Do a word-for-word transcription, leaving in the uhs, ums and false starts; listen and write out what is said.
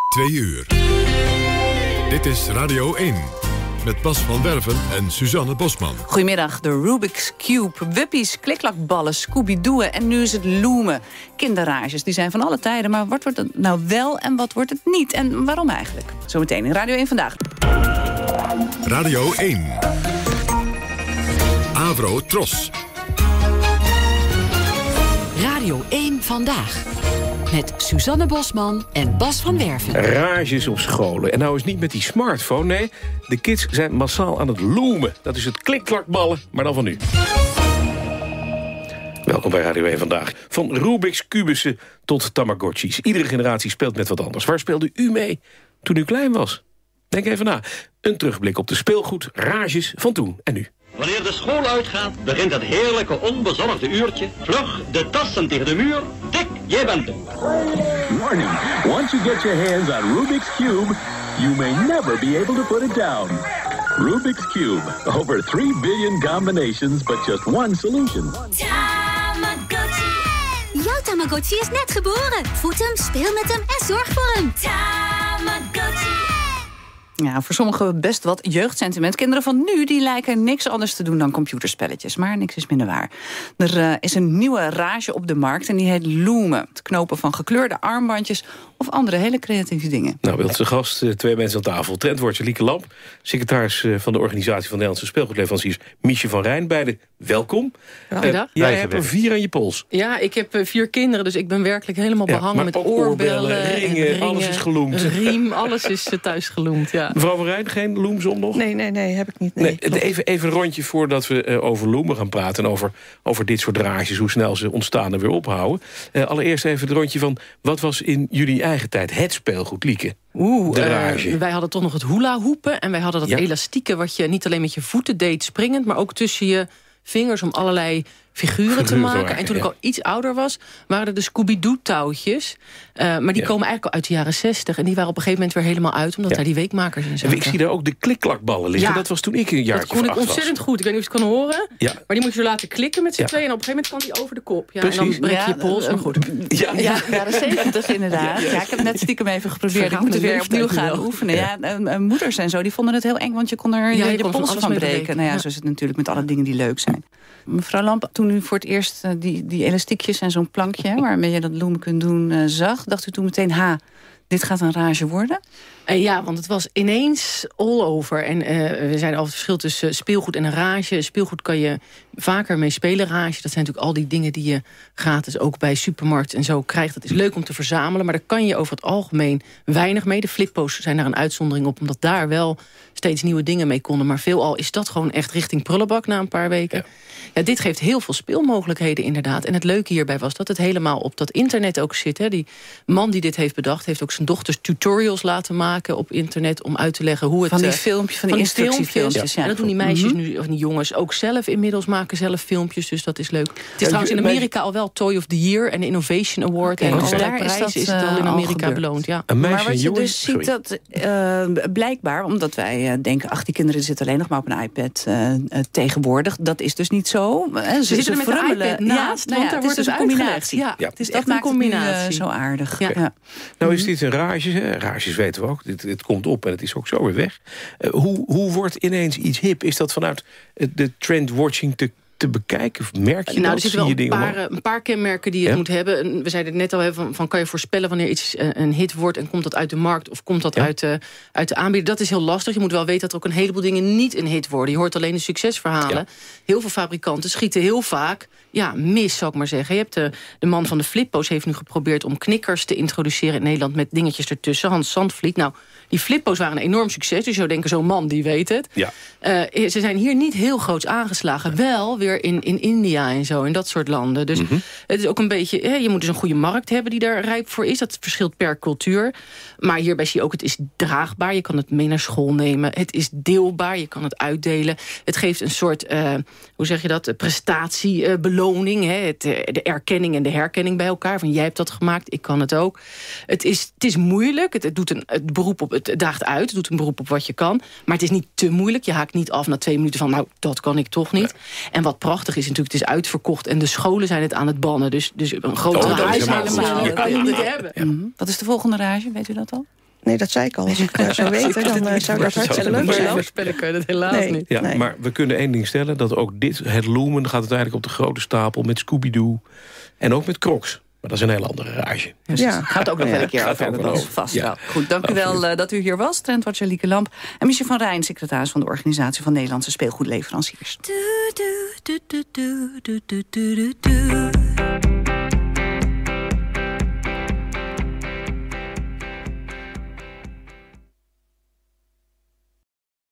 Twee uur. Dit is Radio één. Met Bas van Werven en Suzanne Bosman. Goedemiddag, de Rubik's Cube, wuppies, kliklakballen, Scooby-Doo'en en nu is het loomen. Kinderrages, die zijn van alle tijden, maar wat wordt het nou wel en wat wordt het niet? En waarom eigenlijk? Zometeen in Radio één Vandaag. Radio één. Avro Tros. Radio één Vandaag. Met Suzanne Bosman en Bas van Werven. Rages op scholen. En nou is niet met die smartphone, nee. De kids zijn massaal aan het loomen. Dat is het klikklakballen, maar dan van nu. Welkom bij Radio één Vandaag. Van Rubik's Cubussen tot Tamagotchis. Iedere generatie speelt met wat anders. Waar speelde u mee toen u klein was? Denk even na. Een terugblik op de speelgoed rages van toen en nu. Wanneer de school uitgaat, begint het heerlijke onbezorgde uurtje. Vlug, de tassen tegen de muur. Tik, jij bent hem. Warning, once you get your hands on Rubik's Cube, you may never be able to put it down. Rubik's Cube, over three billion combinations, but just one solution. Tamagotchi. Jouw Tamagotchi is net geboren. Voed hem, speel met hem en zorg voor hem. Tamagotchi. Ja, voor sommigen best wat jeugdsentiment. Kinderen van nu die lijken niks anders te doen dan computerspelletjes. Maar niks is minder waar. Er uh, is een nieuwe rage op de markt en die heet loomen. Het knopen van gekleurde armbandjes of andere hele creatieve dingen. Nou, bij onze gast, uh, twee mensen aan tafel. Trendwatcher Lieke Lamp, secretaris uh, van de organisatie van Nederlandse speelgoedleveranciers Miesje van Rijn. Beide welkom. Uh, jij hebt er vier aan je pols. Ja, ik heb uh, vier kinderen, dus ik ben werkelijk helemaal ja, behangen met oorbellen, oorbellen ringen, ringen, alles is geloomd. Riem, alles is uh, thuis geloomd, ja. Mevrouw van Rijn, geen loomsom nog? Nee, nee, nee, heb ik niet. Nee, nee, even, even een rondje voordat we uh, over loomen gaan praten... en over, over dit soort rages, hoe snel ze ontstaan en weer ophouden. Uh, allereerst even het rondje van... wat was in jullie eigen tijd het speelgoed, Lieke? Oeh, uh, wij hadden toch nog het hula-hoepen... en wij hadden dat ja. elastieke wat je niet alleen met je voeten deed springend... maar ook tussen je vingers om allerlei figuren te maken. maken. En toen ja. ik al iets ouder was, waren er de Scooby-Doo-touwtjes. Uh, maar die ja. komen eigenlijk al uit de jaren zestig. En die waren op een gegeven moment weer helemaal uit... omdat ja. daar die weekmakers in zaten. Ik zie daar ook de klikklakballen liggen. Ja. Dat was toen ik een jaartje Dat kon ik ontzettend was. goed. Ik weet niet of je het kan horen. Ja. Maar die moet je zo laten klikken met z'n ja. tweeën. En op een gegeven moment kan die over de kop. Ja, en dan breek je ja, je pols. Maar goed. Ja, ja, jaren zeventig inderdaad. Ja, ik heb net stiekem even geprobeerd. Ik moet het weer opnieuw gaan oefenen. Ja, ja, moeders en zo, die vonden het heel eng... want je kon er ja, je, je pols van breken. Nou ja, zo is het natuurlijk met alle dingen die leuk zijn. Mevrouw Lamp, toen u voor het eerst uh, die, die elastiekjes en zo'n plankje... Hè, waarmee je dat loomen kunt doen, uh, zag... dacht u toen meteen, ha, dit gaat een rage worden? Uh, ja, want het was ineens all over. En uh, we zeiden al het verschil tussen speelgoed en een rage. Speelgoed kan je vaker mee spelen. Rage, dat zijn natuurlijk al die dingen die je gratis... ook bij supermarkt en zo krijgt. Dat is leuk om te verzamelen, maar daar kan je over het algemeen weinig mee. De flippo's zijn daar een uitzondering op, omdat daar wel steeds nieuwe dingen mee konden. Maar veelal is dat gewoon echt richting prullenbak na een paar weken. Ja. Ja, dit geeft heel veel speelmogelijkheden inderdaad. En het leuke hierbij was dat het helemaal op dat internet ook zit. Hè. Die man die dit heeft bedacht, heeft ook zijn dochters tutorials laten maken op internet... om uit te leggen hoe het... Van die filmpjes, van die instructiefilmpjes. Ja. En dat doen die meisjes mm-hmm. nu, of die jongens ook zelf inmiddels, maken zelf filmpjes. Dus dat is leuk. Het is ja, trouwens in Amerika al wel Toy of the Year en de Innovation Award. Okay, en dus daar prijzen is, is het al in Amerika al beloond. Ja. Maar wat je dus ziet, dat uh, blijkbaar, omdat wij uh, denken... ach, die kinderen zitten alleen nog maar op een iPad uh, uh, tegenwoordig. Dat is dus niet zo. Ze, ze zitten met de iPad naast, ja, want daar wordt dus een combinatie. Ja, ja. Het is echt een combinatie. Uh, zo aardig. Ja. Ja. Nou is dit een rage, hè? Rages weten we ook. Dit, het komt op en het is ook zo weer weg. Uh, hoe, hoe wordt ineens iets hip? Is dat vanuit de trendwatching te te bekijken? Of merk je nou, dat? Er zitten wel een paar, een paar kenmerken die je ja? moet hebben. We zeiden het net al, van, van kan je voorspellen wanneer iets een hit wordt... en komt dat uit de markt of komt dat ja? uit, de, uit de aanbieder? Dat is heel lastig. Je moet wel weten dat er ook een heleboel dingen niet een hit worden. Je hoort alleen de succesverhalen. Ja. Heel veel fabrikanten schieten heel vaak ja, mis, zou ik maar zeggen. Je hebt de, de man van de flippo's heeft nu geprobeerd om knikkers te introduceren in Nederland met dingetjes ertussen. Hans Zandvliet. Nou, die flippo's waren een enorm succes. Dus je zou denken, zo'n man, die weet het. Ja. Uh, ze zijn hier niet heel groots aangeslagen. Wel weer in, in India en zo, in dat soort landen. Dus mm-hmm. het is ook een beetje... Hè, je moet dus een goede markt hebben die daar rijp voor is. Dat verschilt per cultuur. Maar hierbij zie je ook, het is draagbaar. Je kan het mee naar school nemen. Het is deelbaar. Je kan het uitdelen. Het geeft een soort, uh, hoe zeg je dat, prestatiebeloning. Hè? Het, de erkenning en de herkenning bij elkaar. Van jij hebt dat gemaakt, ik kan het ook. Het is, het is moeilijk. Het, het doet een het beroep op... Het daagt uit, het doet een beroep op wat je kan. Maar het is niet te moeilijk. Je haakt niet af na twee minuten van, nou, dat kan ik toch niet. Ja. En wat prachtig is natuurlijk, het is uitverkocht. En de scholen zijn het aan het bannen. Dus, dus een grote oh, rage helemaal, ja. kan je niet hebben. Ja. Mm-hmm. Wat is de volgende rage, weet u dat al? Nee, dat zei ik al. Als ik het zou weten, dan uh, zou dat hartstikke leuk zijn. Voorspellen kun je dat helaas nee, niet. Ja, nee. Maar we kunnen één ding stellen, dat ook dit, het Lumen, gaat uiteindelijk op de grote stapel met Scooby-Doo en ook met Crocs. Maar dat is een heel andere rage. Dus ja. gaat ook nog wel een keer over hebben. Dat is vast ja. wel. Goed, dank u wel uh, dat u hier was. Trendwatcher Lieke Lamp. En Michel van Rijn, secretaris van de Organisatie van Nederlandse Speelgoedleveranciers. Do, do, do, do, do, do, do, do, do.